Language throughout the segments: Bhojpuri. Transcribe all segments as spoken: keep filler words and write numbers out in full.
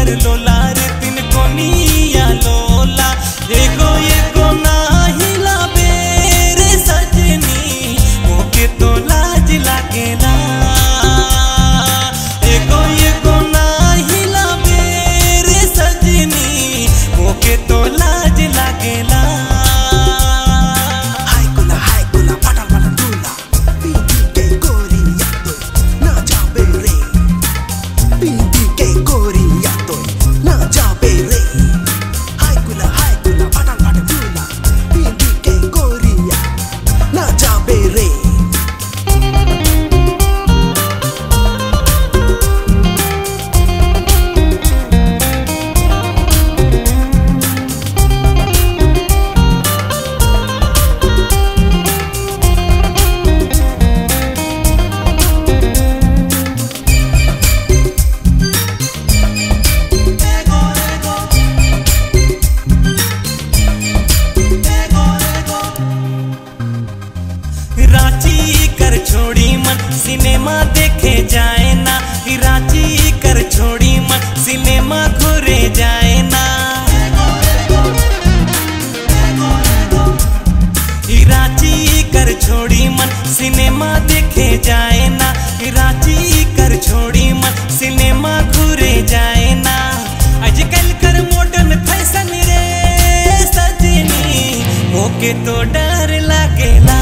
कर लोला रे तीन कोनिया लोला एगो एगो ना हिलाबे रे सजनी मोके तो लाज लागेला एगो एगो ना हिलाबे रे सजनी मोके तो लाज लागेला रांची कर छोड़ी मन सिनेमा देखे जाए ना रांची कर छोड़ी मन सिनेमा घूरे जाए ना रांची कर छोड़ी मन सिनेमा देखे जाए ना रांची कर छोड़ी मन सिनेमा घूरे जाए ना आजकल कर मॉडर्न फैशन रे सजनी मोके तो डर लागेला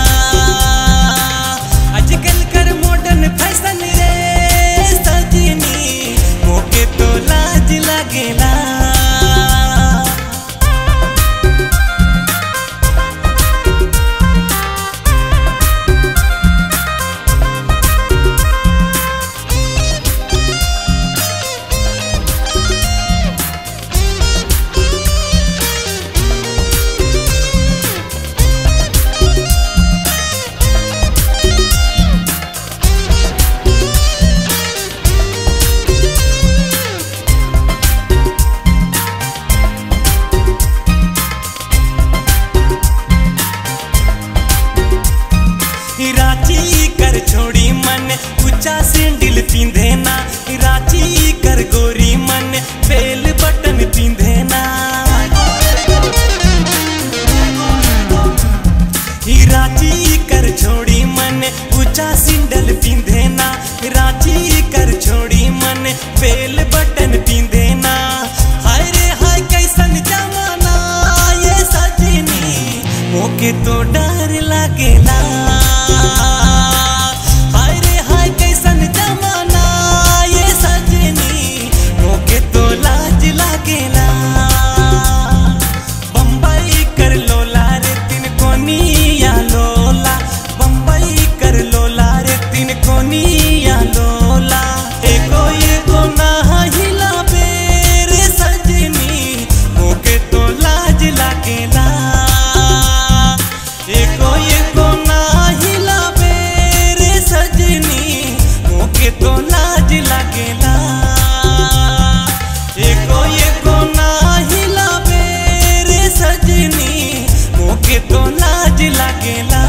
आजकल कर मॉडर्न फैशन रे सजनी मोके तो लाज लागेला रांची कर छोड़ी मन ऊंचा सैंडल पिंधे ना रांची कर गोरी मन बेल बटन पिंधे ना रांची कर छोड़ी मन ऊंचा सैंडल पिंधे ना रांची कर छोड़ी मन बेल बटन पिंधे ना हाय रे हाय कैसन जमाना ये सजनी मोके तो डर लागेला हाय रे हाय कैसन जमाना ये सजनी मोके तो लाज लागेला बम्बई कर लोला रे तीन कोनिया लोला बम्बई कर लोला रे तीन कोनिया लोला एगो एगो ना हिलाबे रे सजनी मोके तो लाज लागेला एगो एगो ना हिलाबे रे सजनी मोके तो लाज लागेला एगो एगो ना हिलाबे रे सजनी मोके तो लाज लागेला।